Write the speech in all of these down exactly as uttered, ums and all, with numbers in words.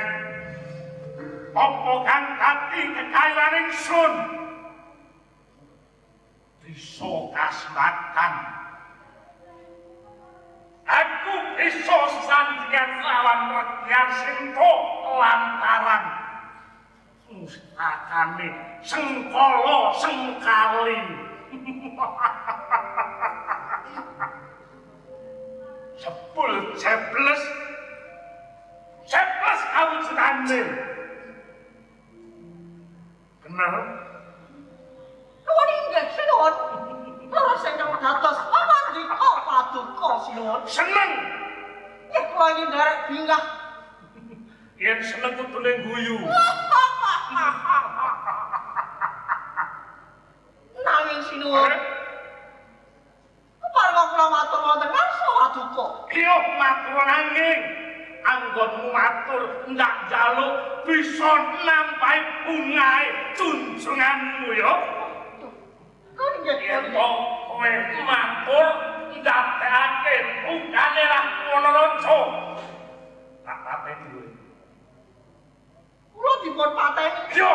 apa kang dadi kekayaan ingsun bisa kasmatan aku bisa sandingan lawan Regyan Sinta lantaran mustakane sengkala sengkali sepul jebles jebles kawujudane bener nuwun inggih sinuwun leres ingkang dados pamandika paduka sinuwun seneng yen kula ingin nderek bingah yen seneng kudune guyu nanging sinuwun kepareng kula matur wonten ngarsa paduka iya matur nanging anggonmu matur ndak njaluk bisa nampahi bungae junjunganmu ya yen kowe matur ndadekake bungane ra ngono lonco tak pateni kowe kula dipun pateni yo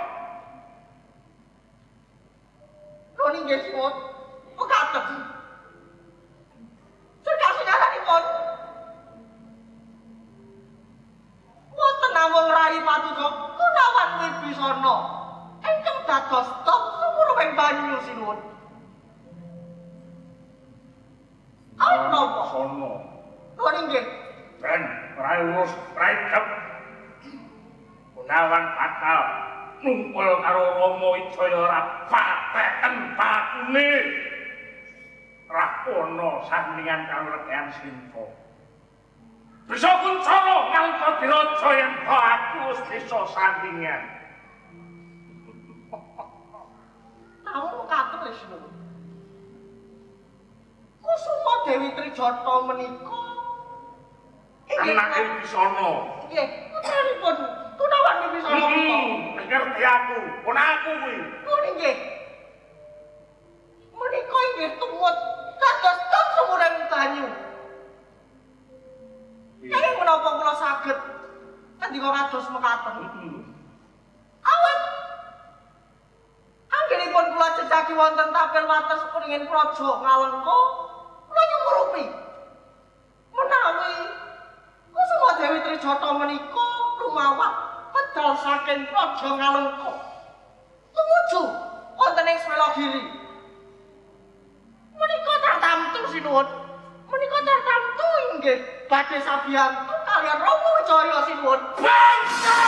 kula nggih sinuwun pekaten Sekasih nyaranipun wonten namung Rai Paduka Gunawan Wibisana ingkang dados top sumuruning banyu sinuwun. Awit napa? Sono. Nuwun inggih. Ben Rai Wus Rai Dep. Gunawan bakal ngumpul karo Rama Wijaya ora pateken pakune. Rakono sandingan karo Regyan Sinta. Bisa kuncana nalika diraja yen aku wis bisa sandingan. Tahu katon wis nuwun. Kusuma Dewi Trijata menika anake Wisana. Nggih, putranipun Gunawan Wibisana menika. Ngerti aku, pun aku kuwi. Nuwun inggih. Menika inggih tumut dados top sumuring banyu. Nanging menapa kula saged ngendika kados mekaten? Awit anggenipun kula jejaki wonten tapel wates kuringin praja Ngalengka, kula nyumurupi menawi Kusuma Dewi Trijata menika lumawat pedal saking praja Ngalengka tumuju wonten ing Swelagiri. Menika tartamtu sinuwun. Menika tartamtu inggih badhe sabiyantu kaliyan Rama Wijaya sinuwun. Bangsa!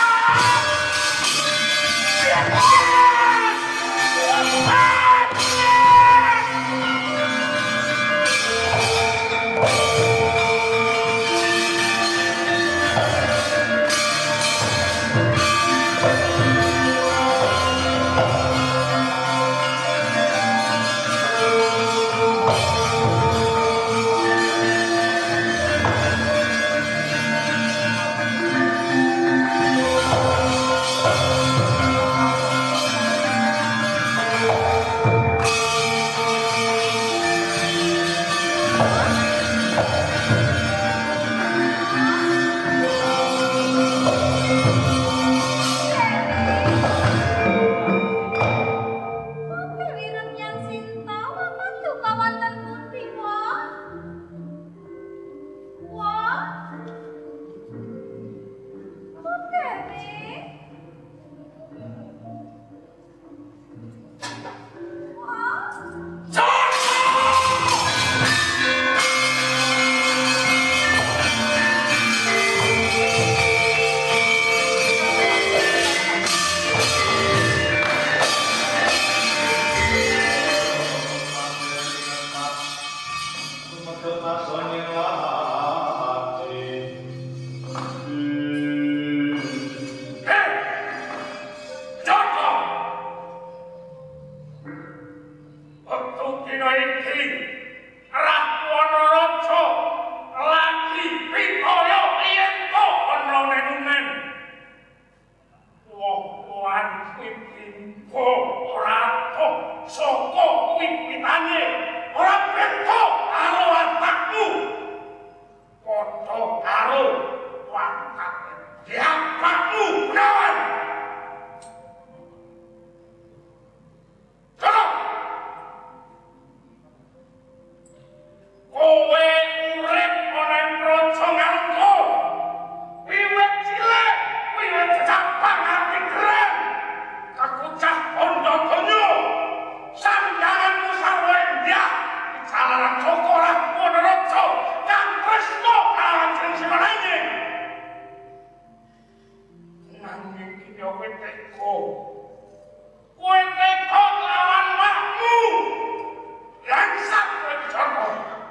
ya kowe teko. Kowe teko lawan wakmu. Langsat kowe Joko.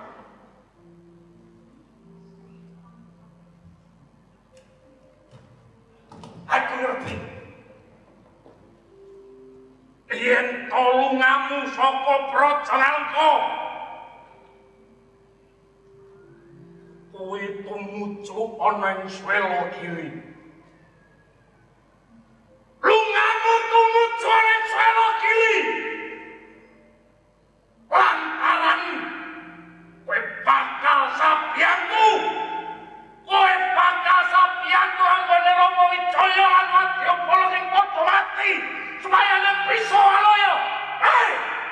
Aku ngerti. Yen tolungamu saka Praja Nalika. Kowe tumuju ana ing Swela Giri. Lungamu tumuju ana ing Swela Giri. Lantaran kowe bakal sabiyanku. Kowe bakal sabiyanku anggone Rama Wijaya lan Wadyabala sing padha mati supaya nek bisa alaya. Hei!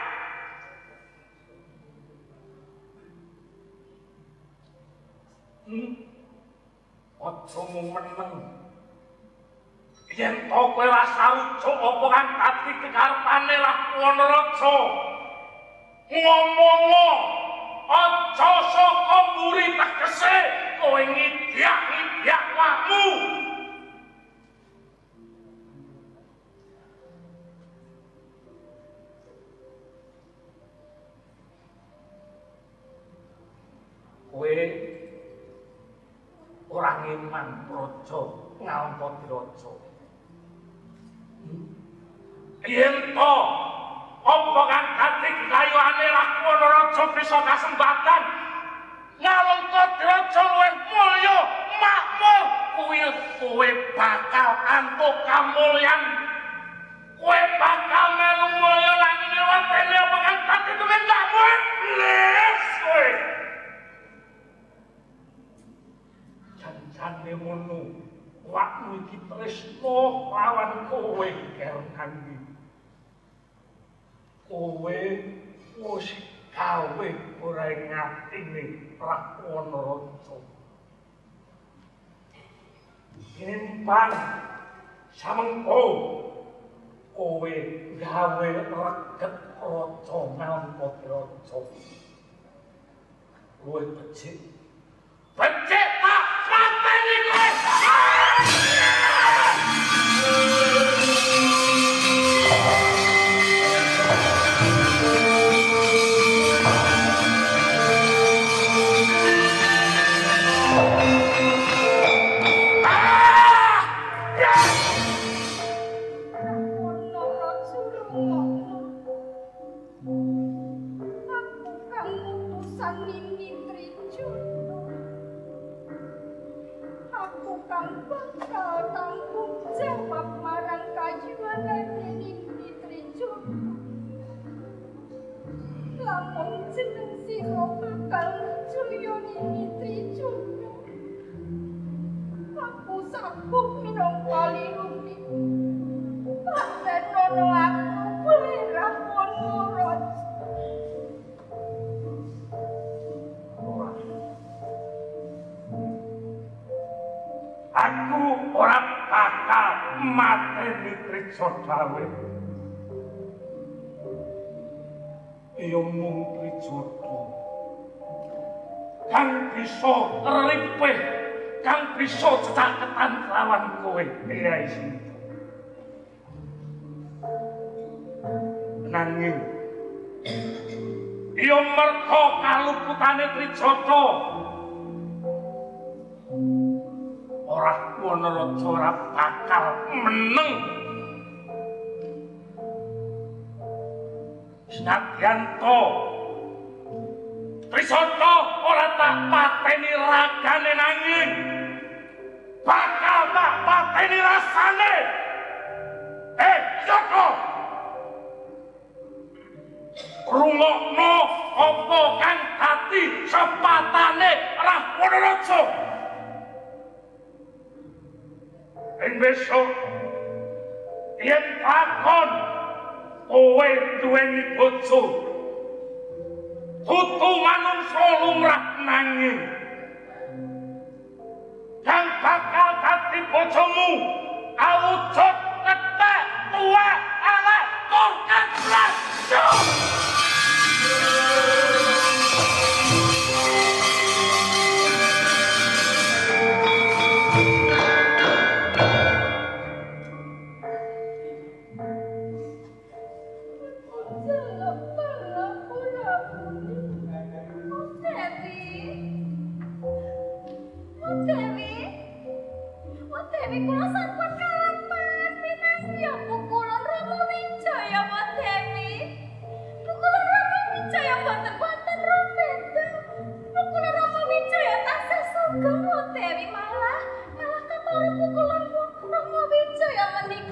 Hmm? Aja meneng. Yen to kowe ora sarujuk apa kang dadi kekarepane Rahwana-raja. Ngomong aja saka mburi tegese kowe ngidyak-ngidyak wakmu. Kowe orang iman Praja Ngampodiraja. Yen to apa kang dadi kekayuane Rahwana-raja bisa kasembatan Ngampodiraja luwih mulya makmur, kuwi kowe bakal antuk kamulyan. Kowe bakal melu mulya lan nyewatene apa kang dadi tumindamu. Les kowe. Jane ngono, wakmu iki tresno lawan kowe Kernandi. Kowe wis gawe ora ing atine Rahwana-raja. Timbang samengko kowe gawe reget Raja Ngampodiraja. Kowe becik. Becik tak pateni kowe. Sodawe iya mung Trijodha kang bisa ripih, kang bisa cecaketan lawan kowe Kyai Sinta. Nanging iya merga kaluputane Trijodha ora Rahwana-raja ora bakal meneng. Senadyan to Trijodha ora tak pateni ragane nanging bakal tak pateni rasane. Eh, Joko! Rungokno apa kang dadi sepatane Rahwana-raja. Ing besok yen takon kowe duweni bojo, tutu manungsa lumrah nanging kang bakal dadi bojomu awujud ketek tuwa elek tur kadrajo.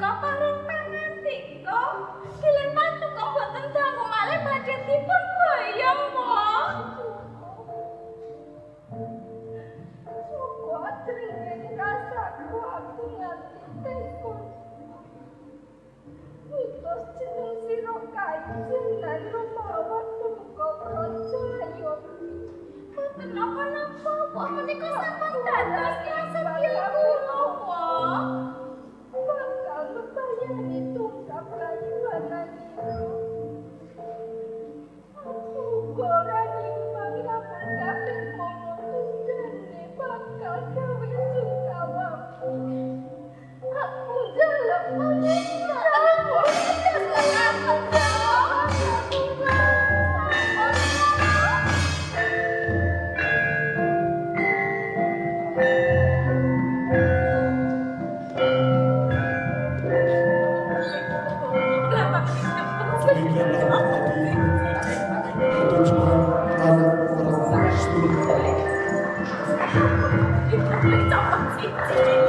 kula paring pangandika. Kilen mantu kok boten dangu malih badhe dipun boyong kok. Coba dringin rasaku aku nganti tekun. Utus jeneng sira kajen lan rumawan duka praja ayo. Boten napa-napa kok menika sampun dados kiasan kula kok. Bakal bebayani tungkap kayuanan itu. Aku gorani manggapun kabeh mono tundane bakal gawe sungkawaku. Aku jaluk menika. Aku jaluk menika. Itu cuma